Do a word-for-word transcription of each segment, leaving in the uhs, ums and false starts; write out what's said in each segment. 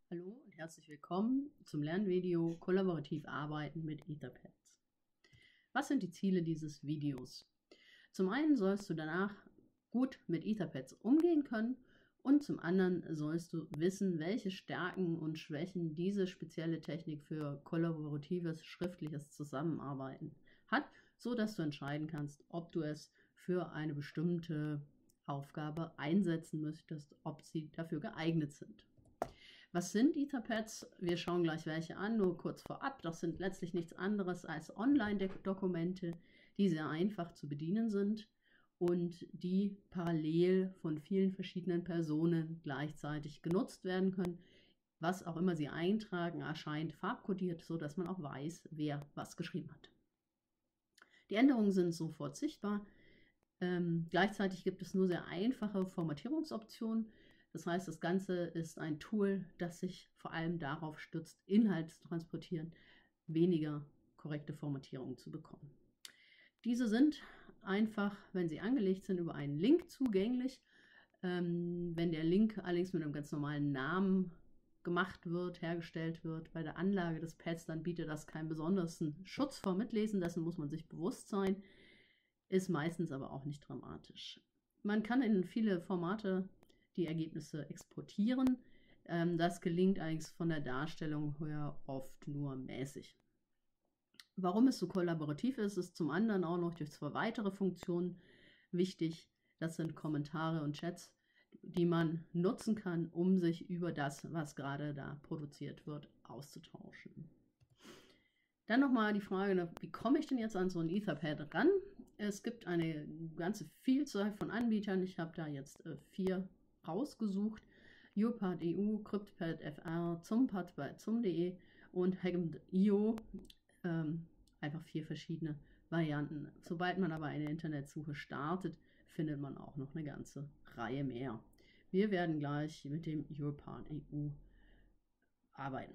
Hallo und herzlich willkommen zum Lernvideo Kollaborativ arbeiten mit Etherpads. Was sind die Ziele dieses Videos? Zum einen sollst du danach gut mit Etherpads umgehen können und zum anderen sollst du wissen, welche Stärken und Schwächen diese spezielle Technik für kollaboratives schriftliches Zusammenarbeiten hat, so dass du entscheiden kannst, ob du es für eine bestimmte Aufgabe einsetzen möchtest, ob sie dafür geeignet sind. Was sind Etherpads? Wir schauen gleich welche an, nur kurz vorab. Das sind letztlich nichts anderes als Online-Dokumente, die sehr einfach zu bedienen sind und die parallel von vielen verschiedenen Personen gleichzeitig genutzt werden können. Was auch immer sie eintragen, erscheint farbkodiert, sodass man auch weiß, wer was geschrieben hat. Die Änderungen sind sofort sichtbar. Ähm, gleichzeitig gibt es nur sehr einfache Formatierungsoptionen. Das heißt, das Ganze ist ein Tool, das sich vor allem darauf stützt, Inhalt zu transportieren, weniger korrekte Formatierungen zu bekommen. Diese sind einfach, wenn sie angelegt sind, über einen Link zugänglich. Ähm, wenn der Link allerdings mit einem ganz normalen Namen gemacht wird, hergestellt wird, bei der Anlage des Pads, dann bietet das keinen besonderen Schutz vor Mitlesen, dessen muss man sich bewusst sein, ist meistens aber auch nicht dramatisch. Man kann in viele Formate die Ergebnisse exportieren. Das gelingt eigentlich von der Darstellung her oft nur mäßig. Warum es so kollaborativ ist, ist zum anderen auch noch durch zwei weitere Funktionen wichtig. Das sind Kommentare und Chats, die man nutzen kann, um sich über das, was gerade da produziert wird, auszutauschen. Dann nochmal die Frage, wie komme ich denn jetzt an so ein Etherpad ran? Es gibt eine ganze Vielzahl von Anbietern. Ich habe da jetzt äh, vier rausgesucht. YourPad punkt e u, CryptPad F R, Zumpad bei zum punkt de und Hagem punkt i o. Ähm, einfach vier verschiedene Varianten. Sobald man aber eine Internetsuche startet, findet man auch noch eine ganze Reihe mehr. Wir werden gleich mit dem YourPad punkt e u arbeiten.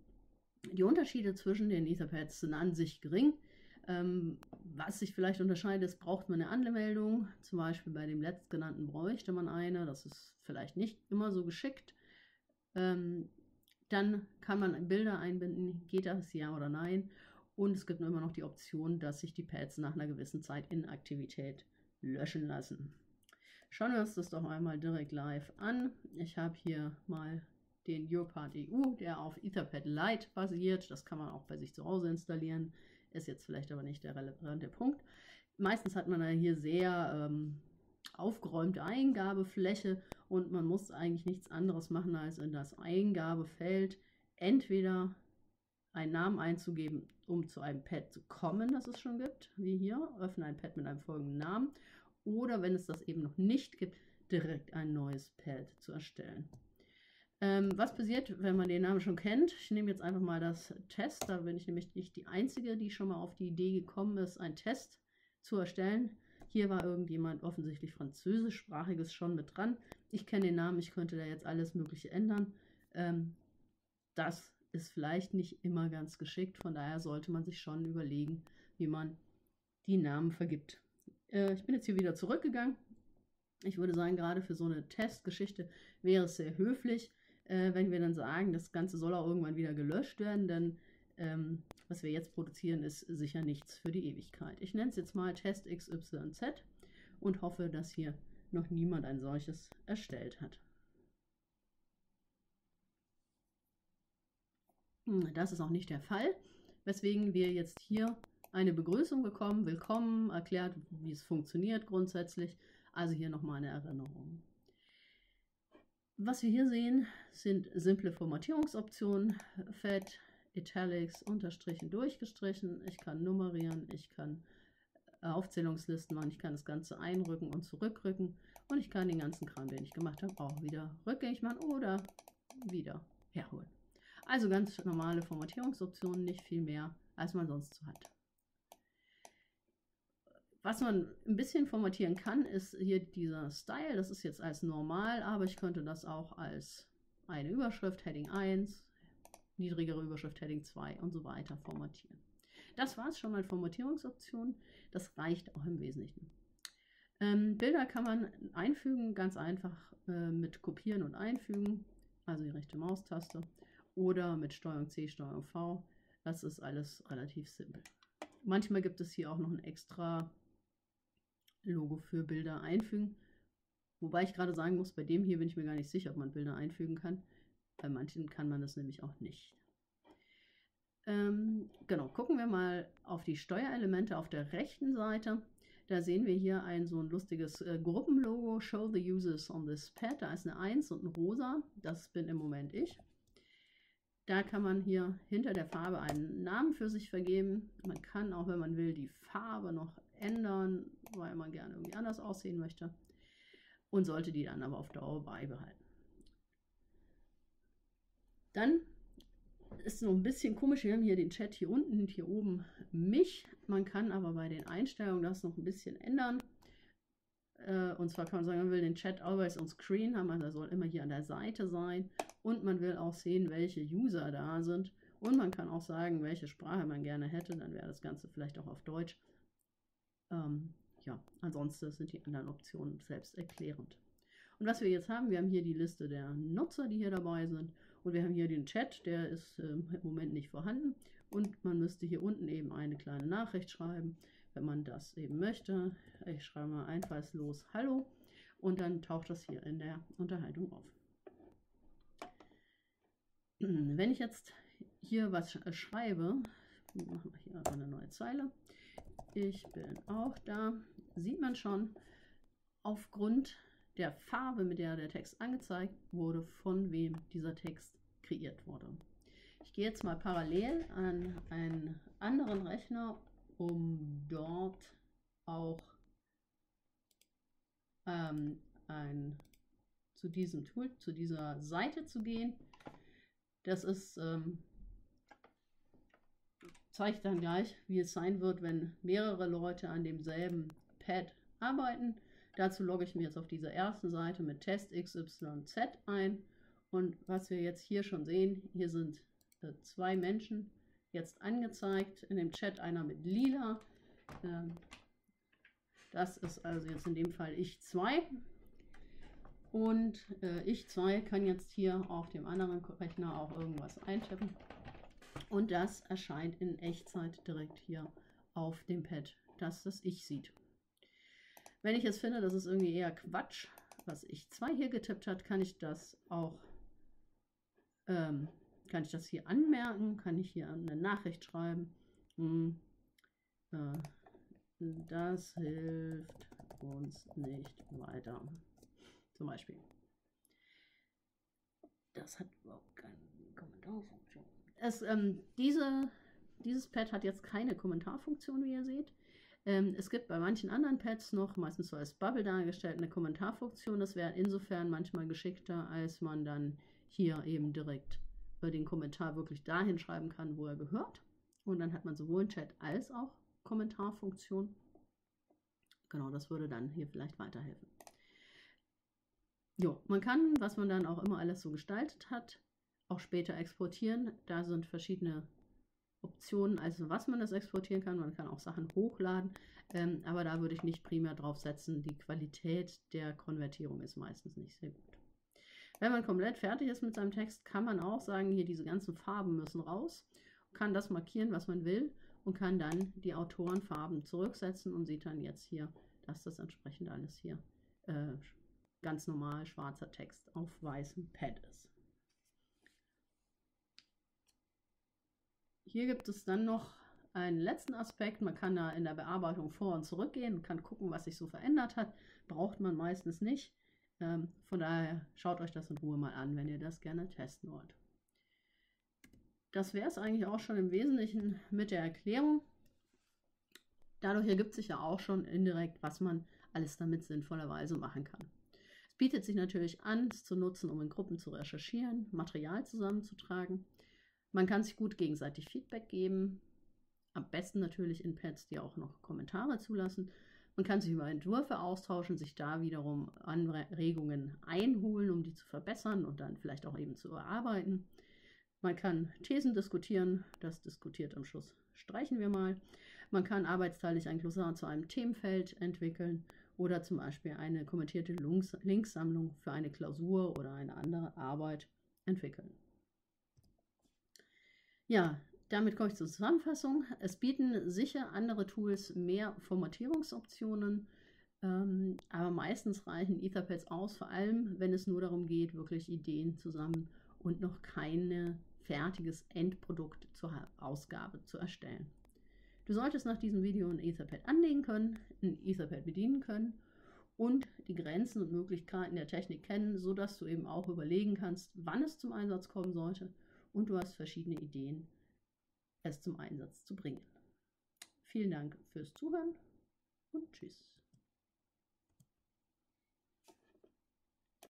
Die Unterschiede zwischen den Etherpads sind an sich gering. Ähm, was sich vielleicht unterscheidet, ist, braucht man eine Anmeldung. Zum Beispiel bei dem letztgenannten bräuchte man eine. Das ist vielleicht nicht immer so geschickt. Ähm, dann kann man Bilder einbinden. Geht das ja oder nein? Und es gibt immer noch die Option, dass sich die Pads nach einer gewissen Zeit Inaktivität löschen lassen. Schauen wir uns das doch einmal direkt live an. Ich habe hier mal den YourPad punkt e u, der auf Etherpad Lite basiert. Das kann man auch bei sich zu Hause installieren. Ist jetzt vielleicht aber nicht der relevante Punkt. Meistens hat man hier sehr ähm, aufgeräumte Eingabefläche und man muss eigentlich nichts anderes machen, als in das Eingabefeld entweder einen Namen einzugeben, um zu einem Pad zu kommen, das es schon gibt, wie hier, öffne ein Pad mit einem folgenden Namen, oder wenn es das eben noch nicht gibt, direkt ein neues Pad zu erstellen. Ähm, was passiert, wenn man den Namen schon kennt? Ich nehme jetzt einfach mal das Test, da bin ich nämlich nicht die Einzige, die schon mal auf die Idee gekommen ist, einen Test zu erstellen. Hier war irgendjemand offensichtlich französischsprachiges schon mit dran. Ich kenne den Namen, ich könnte da jetzt alles Mögliche ändern. Ähm, das ist vielleicht nicht immer ganz geschickt, von daher sollte man sich schon überlegen, wie man die Namen vergibt. Äh, ich bin jetzt hier wieder zurückgegangen. Ich würde sagen, gerade für so eine Testgeschichte wäre es sehr höflich, äh, wenn wir dann sagen, das Ganze soll auch irgendwann wieder gelöscht werden, denn ähm, was wir jetzt produzieren, ist sicher nichts für die Ewigkeit. Ich nenne es jetzt mal Test X Y Z und hoffe, dass hier noch niemand ein solches erstellt hat. Das ist auch nicht der Fall, weswegen wir jetzt hier eine Begrüßung bekommen. Willkommen, erklärt, wie es funktioniert grundsätzlich. Also hier nochmal eine Erinnerung. Was wir hier sehen, sind simple Formatierungsoptionen. Fett, Italics, Unterstrichen, Durchgestrichen. Ich kann nummerieren, ich kann Aufzählungslisten machen, ich kann das Ganze einrücken und zurückrücken. Und ich kann den ganzen Kram, den ich gemacht habe, auch wieder rückgängig machen oder wieder herholen. Also ganz normale Formatierungsoptionen, nicht viel mehr, als man sonst so hat. Was man ein bisschen formatieren kann, ist hier dieser Style. Das ist jetzt als normal, aber ich könnte das auch als eine Überschrift, Heading eins, niedrigere Überschrift, Heading zwei und so weiter formatieren. Das war es schon mal Formatierungsoptionen. Das reicht auch im Wesentlichen. Ähm, Bilder kann man einfügen, ganz einfach äh, mit Kopieren und Einfügen. also die rechte Maustaste, oder mit Steuerung C, Steuerung V. Das ist alles relativ simpel. Manchmal gibt es hier auch noch ein extra Logo für Bilder einfügen. Wobei ich gerade sagen muss, bei dem hier bin ich mir gar nicht sicher, ob man Bilder einfügen kann. Bei manchen kann man das nämlich auch nicht. Ähm, genau, gucken wir mal auf die Steuerelemente auf der rechten Seite. Da sehen wir hier ein so ein lustiges äh, Gruppenlogo, Show the Users on this pad. Da ist eine eins und ein Rosa, das bin im Moment ich. Da kann man hier hinter der Farbe einen Namen für sich vergeben. Man kann auch, wenn man will, die Farbe noch ändern, weil man gerne irgendwie anders aussehen möchte. Und sollte die dann aber auf Dauer beibehalten. Dann ist noch ein bisschen komisch, wir haben hier den Chat hier unten und hier oben mich. Man kann aber bei den Einstellungen das noch ein bisschen ändern. Äh, und zwar kann man sagen, man will den Chat always on screen haben, also er soll immer hier an der Seite sein. Und man will auch sehen, welche User da sind. Und man kann auch sagen, welche Sprache man gerne hätte. Dann wäre das Ganze vielleicht auch auf Deutsch. Ähm, ja, ansonsten sind die anderen Optionen selbsterklärend. Und was wir jetzt haben, wir haben hier die Liste der Nutzer, die hier dabei sind. Und wir haben hier den Chat, der ist äh, im Moment nicht vorhanden. Und man müsste hier unten eben eine kleine Nachricht schreiben, wenn man das eben möchte. Ich schreibe mal einfallslos Hallo und dann taucht das hier in der Unterhaltung auf. Wenn ich jetzt hier was schreibe, machen wir hier eine neue Zeile. Ich bin auch da, sieht man schon, aufgrund der Farbe, mit der der Text angezeigt wurde, von wem dieser Text kreiert wurde. Ich gehe jetzt mal parallel an einen anderen Rechner, um dort auch ähm, ein, zu diesem Tool, zu dieser Seite zu gehen. Das ist, ähm, zeigt dann gleich, wie es sein wird, wenn mehrere Leute an demselben Pad arbeiten. Dazu logge ich mir jetzt auf dieser ersten Seite mit Test X Y Z ein. Und was wir jetzt hier schon sehen, hier sind äh, zwei Menschen jetzt angezeigt. In dem Chat einer mit lila. Ähm, das ist also jetzt in dem Fall ich zwei. Und äh, ich zwei kann jetzt hier auf dem anderen Rechner auch irgendwas eintippen. Und das erscheint in Echtzeit direkt hier auf dem Pad, dass das ich sieht. Wenn ich jetzt finde, das ist irgendwie eher Quatsch, was ich zwei hier getippt hat, kann ich das auch, ähm, kann ich das hier anmerken, kann ich hier eine Nachricht schreiben. Hm, äh, das hilft uns nicht weiter. Zum Beispiel. Das hat überhaupt keine Kommentarfunktion. Es, ähm, diese, dieses Pad hat jetzt keine Kommentarfunktion, wie ihr seht. Ähm, es gibt bei manchen anderen Pads noch, meistens so als Bubble dargestellt, eine Kommentarfunktion. Das wäre insofern manchmal geschickter, als man dann hier eben direkt den Kommentar wirklich dahin schreiben kann, wo er gehört. Und dann hat man sowohl Chat als auch Kommentarfunktion. Genau, das würde dann hier vielleicht weiterhelfen. Jo, man kann, was man dann auch immer alles so gestaltet hat, auch später exportieren. Da sind verschiedene Optionen, also was man das exportieren kann. Man kann auch Sachen hochladen, ähm, aber da würde ich nicht primär drauf setzen. Die Qualität der Konvertierung ist meistens nicht sehr gut. Wenn man komplett fertig ist mit seinem Text, kann man auch sagen, hier diese ganzen Farben müssen raus, kann das markieren, was man will und kann dann die Autorenfarben zurücksetzen und sieht dann jetzt hier, dass das entsprechend alles hier äh, ganz normal schwarzer Text auf weißem Pad ist. Hier gibt es dann noch einen letzten Aspekt. Man kann da in der Bearbeitung vor und zurück gehen und kann gucken, was sich so verändert hat. Braucht man meistens nicht. Ähm, von daher schaut euch das in Ruhe mal an, wenn ihr das gerne testen wollt. Das wäre es eigentlich auch schon im Wesentlichen mit der Erklärung. Dadurch ergibt sich ja auch schon indirekt, was man alles damit sinnvollerweise machen kann. Es bietet sich natürlich an, es zu nutzen, um in Gruppen zu recherchieren, Material zusammenzutragen. Man kann sich gut gegenseitig Feedback geben, am besten natürlich in Pads, die auch noch Kommentare zulassen. Man kann sich über Entwürfe austauschen, sich da wiederum Anregungen einholen, um die zu verbessern und dann vielleicht auch eben zu überarbeiten. Man kann Thesen diskutieren, das diskutiert am Schluss streichen wir mal. Man kann arbeitsteilig ein Glossar zu einem Themenfeld entwickeln oder zum Beispiel eine kommentierte Linksammlung für eine Klausur oder eine andere Arbeit entwickeln. Ja, damit komme ich zur Zusammenfassung. Es bieten sicher andere Tools mehr Formatierungsoptionen, ähm, aber meistens reichen Etherpads aus, vor allem wenn es nur darum geht, wirklich Ideen zu sammeln und noch kein fertiges Endprodukt zur Ausgabe zu erstellen. Du solltest nach diesem Video ein Etherpad anlegen können, ein Etherpad bedienen können und die Grenzen und Möglichkeiten der Technik kennen, sodass du eben auch überlegen kannst, wann es zum Einsatz kommen sollte, und du hast verschiedene Ideen, es zum Einsatz zu bringen. Vielen Dank fürs Zuhören und tschüss.